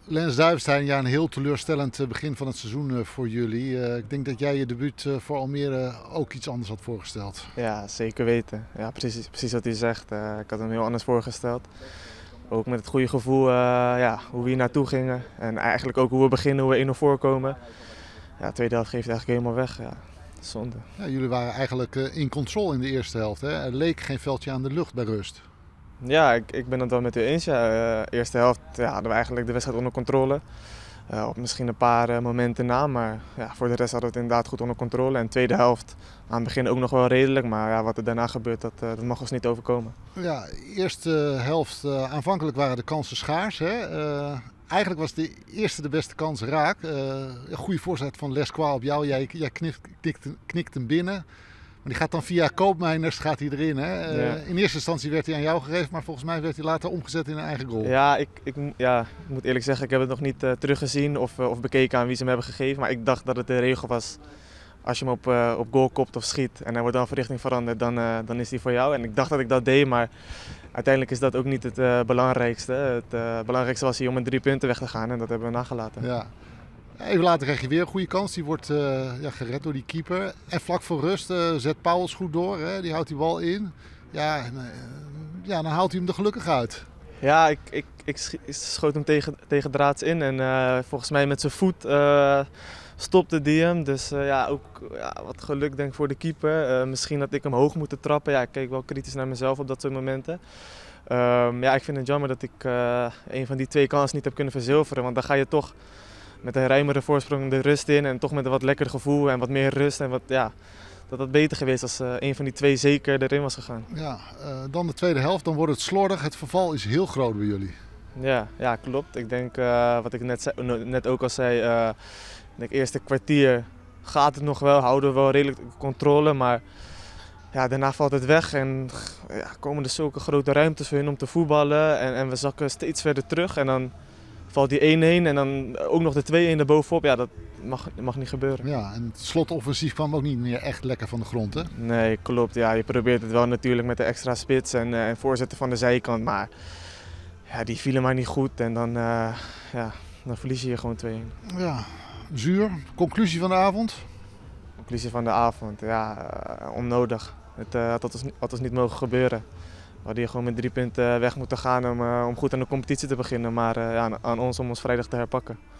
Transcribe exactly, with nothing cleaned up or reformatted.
Lens Duivenstein, ja, een heel teleurstellend eh, begin van het seizoen eh, voor jullie. Eh, ik denk dat jij je debuut eh, voor Almere ook iets anders had voorgesteld. Ja, zeker weten. Ja, precies, precies wat u zegt. Uh, ik had hem heel anders voorgesteld. Ook met het goede gevoel uh, ja, hoe we hier naartoe gingen. En eigenlijk ook hoe we beginnen, hoe we één nul voorkomen. Ja, de tweede helft geeft het eigenlijk helemaal weg. Ja, zonde. Ja, jullie waren eigenlijk uh, in controle in de eerste helft. Hè? Er leek geen veldje aan de lucht bij rust. Ja, ik, ik ben het wel met u eens. Ja. Uh, eerste helft ja, hadden we eigenlijk de wedstrijd onder controle. Uh, op misschien een paar uh, momenten na, maar ja, voor de rest hadden we het inderdaad goed onder controle. En de tweede helft aan het begin ook nog wel redelijk, maar ja, wat er daarna gebeurt, dat, uh, dat mag ons niet overkomen. Ja, eerste helft, uh, aanvankelijk waren de kansen schaars. Hè? Uh, eigenlijk was de eerste de beste kans raak. Uh, een goede voorzet van Lesqua op jou, jij, jij knikt, knikt, knikt hem binnen. Maar die gaat dan via Koopmeiners gaat hij erin. Hè? Uh, ja. In eerste instantie werd hij aan jou gegeven, maar volgens mij werd hij later omgezet in een eigen goal. Ja, ik, ik, ja, ik moet eerlijk zeggen, ik heb het nog niet uh, teruggezien of, uh, of bekeken aan wie ze hem hebben gegeven. Maar ik dacht dat het de regel was, als je hem op, uh, op goal kopt of schiet en hij wordt dan van richting veranderd, dan, uh, dan is hij voor jou. En ik dacht dat ik dat deed, maar uiteindelijk is dat ook niet het uh, belangrijkste. Het uh, belangrijkste was hier om met drie punten weg te gaan en dat hebben we nagelaten. Ja. Even later krijg je weer een goede kans. Die wordt uh, ja, gered door die keeper. En vlak voor rust uh, zet Pauwels goed door. Hè? Die houdt die bal in. Ja, en, uh, ja, dan haalt hij hem er gelukkig uit. Ja, ik, ik, ik schoot hem tegen, tegen draads in. En uh, volgens mij met zijn voet uh, stopte die hem. Dus uh, ja, ook ja, wat geluk denk ik voor de keeper. Uh, misschien had ik hem hoog moeten trappen. Ja, ik keek wel kritisch naar mezelf op dat soort momenten. Um, ja, ik vind het jammer dat ik uh, een van die twee kansen niet heb kunnen verzilveren. Want dan ga je toch met een ruimere voorsprong de rust in en toch met een wat lekker gevoel en wat meer rust. En wat, ja, dat had beter geweest als uh, een van die twee zeker erin was gegaan. Ja, uh, dan de tweede helft, dan wordt het slordig. Het verval is heel groot bij jullie. Ja, ja klopt. Ik denk, uh, wat ik net, zei, net ook al zei, uh, ik denk eerste kwartier gaat het nog wel, houden we wel redelijk controle. Maar ja, daarna valt het weg en ja, komen er zulke grote ruimtes voor hun om te voetballen. En, en we zakken steeds verder terug en dan valt die één-één en dan ook nog de twee-één erbovenop. Ja, dat mag, mag niet gebeuren. Ja, en het slotoffensief kwam ook niet meer echt lekker van de grond, hè? Nee, klopt. Ja, je probeert het wel natuurlijk met de extra spits en, uh, en voorzetten van de zijkant. Maar ja, die vielen maar niet goed en dan, uh, ja, dan verlies je je gewoon twee-één. Ja, zuur. Conclusie van de avond? Conclusie van de avond, ja, uh, onnodig. Het uh, had, ons, had ons niet mogen gebeuren. We hadden hier gewoon met drie punten weg moeten gaan om, uh, om goed aan de competitie te beginnen. Maar uh, ja, aan ons om ons vrijdag te herpakken.